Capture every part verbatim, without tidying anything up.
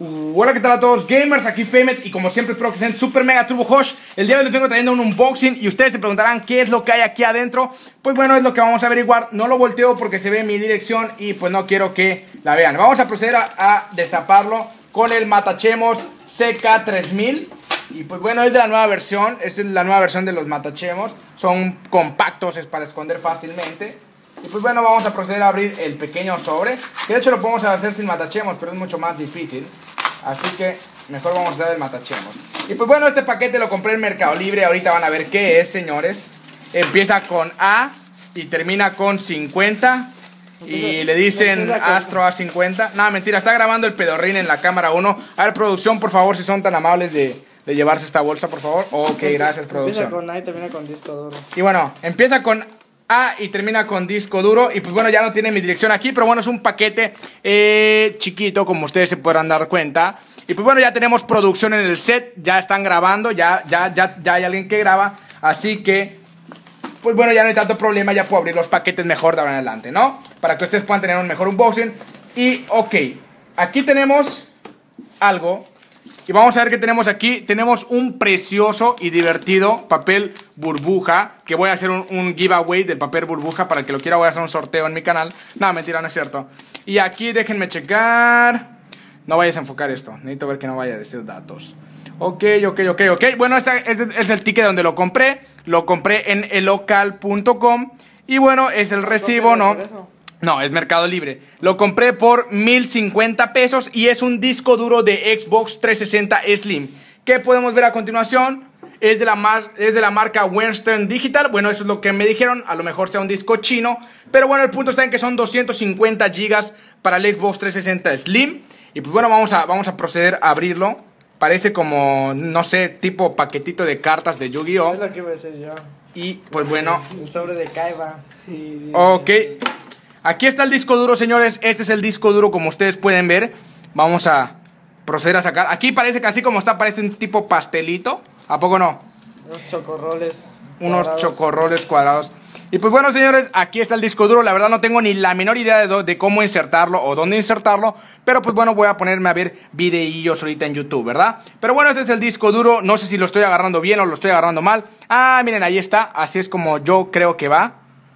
Uh, hola, ¿qué tal a todos gamers? Aquí Famet y como siempre espero que estén super mega turbo hosh. El día de hoy les vengo trayendo un unboxing y ustedes se preguntarán qué es lo que hay aquí adentro. Pues bueno, es lo que vamos a averiguar. No lo volteo porque se ve en mi dirección y pues no quiero que la vean. Vamos a proceder a, a destaparlo con el Matachemos C K tres mil. Y pues bueno, es de la nueva versión, es la nueva versión de los Matachemos. Son compactos, es para esconder fácilmente. Y pues bueno, vamos a proceder a abrir el pequeño sobre, que de hecho lo podemos hacer sin Matachemos, pero es mucho más difícil. Así que mejor vamos a hacer el Matachemos. Y pues bueno, este paquete lo compré en Mercado Libre. Ahorita van a ver qué es, señores. Empieza con A y termina con cincuenta. Y le dicen Astro A cincuenta. No, mentira, está grabando el pedorrín en la cámara uno. A ver, producción, por favor, si son tan amables de, de llevarse esta bolsa, por favor. Ok, gracias, producción. Empieza con A y termina con disco duro. Y bueno, empieza con A y termina con disco duro. Y pues bueno, ya no tiene mi dirección aquí, pero bueno, es un paquete eh, chiquito, como ustedes se podrán dar cuenta. Y pues bueno, ya tenemos producción en el set. Ya están grabando, ya, ya, ya, ya hay alguien que graba. Así que, pues bueno, ya no hay tanto problema. Ya puedo abrir los paquetes mejor de ahora en adelante, ¿no? Para que ustedes puedan tener un mejor unboxing. Y ok, aquí tenemos algo. Y vamos a ver qué tenemos aquí. Tenemos un precioso y divertido papel burbuja, que voy a hacer un, un giveaway del papel burbuja. Para el que lo quiera voy a hacer un sorteo en mi canal. No, mentira, no es cierto. Y aquí déjenme checar. No vayas a enfocar esto, necesito ver que no vaya a decir datos. Ok, ok, ok, ok. Bueno, este es, es el ticket donde lo compré. Lo compré en elocal punto com. Y bueno, es el recibo, ¿no? No, es Mercado Libre. Lo compré por mil cincuenta pesos y es un disco duro de Xbox trescientos sesenta Slim. ¿Qué podemos ver a continuación? Es de, la más, es de la marca Western Digital. Bueno, eso es lo que me dijeron. A lo mejor sea un disco chino. Pero bueno, el punto está en que son doscientos cincuenta gigas para el Xbox trescientos sesenta Slim. Y pues bueno, vamos a, vamos a proceder a abrirlo. Parece como, no sé, tipo paquetito de cartas de Yu-Gi-Oh! Es lo que iba a decir yo. Y pues bueno. El sobre de Kaiba. Sí, ok. Aquí está el disco duro, señores. Este es el disco duro, como ustedes pueden ver. Vamos a proceder a sacar. Aquí parece que así como está, parece un tipo pastelito. ¿A poco no? Unos chocorroles. Unos cuadrados. chocorroles cuadrados. Y pues bueno, señores, aquí está el disco duro. La verdad no tengo ni la menor idea de, de cómo insertarlo o dónde insertarlo. Pero pues bueno, voy a ponerme a ver videillos ahorita en YouTube, ¿verdad? Pero bueno, este es el disco duro. No sé si lo estoy agarrando bien o lo estoy agarrando mal. Ah, miren, ahí está. Así es como yo creo que va.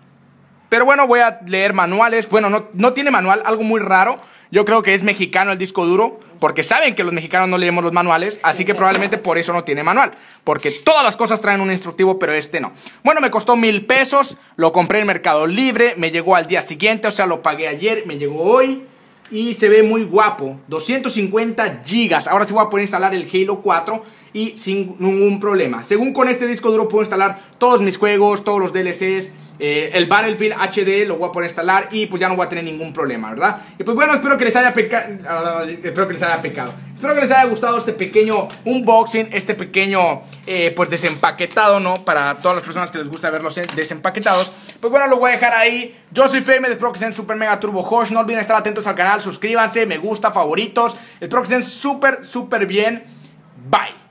Pero bueno, voy a leer manuales. Bueno, no, no tiene manual, algo muy raro. Yo creo que es mexicano el disco duro, porque saben que los mexicanos no leemos los manuales. Así que probablemente por eso no tiene manual, porque todas las cosas traen un instructivo, pero este no. Bueno, me costó mil pesos. Lo compré en Mercado Libre. Me llegó al día siguiente, o sea, lo pagué ayer. Me llegó hoy y se ve muy guapo. Doscientos cincuenta gigas. Ahora sí voy a poder instalar el Halo cuatro y sin ningún problema. Según con este disco duro puedo instalar todos mis juegos, todos los D L Cs, eh, el Battlefield H D lo voy a poder instalar y pues ya no voy a tener ningún problema, ¿verdad? Y pues bueno, espero que les haya pecado. Espero que les haya pecado. Espero que les haya gustado este pequeño unboxing, este pequeño eh, pues desempaquetado, ¿no? Para todas las personas que les gusta verlos desempaquetados. Pues bueno, lo voy a dejar ahí. Yo soy Famet, espero que estén super mega turbo hosh. No olviden estar atentos al canal, suscríbanse, me gusta, favoritos. Espero que estén súper, súper bien. Bye.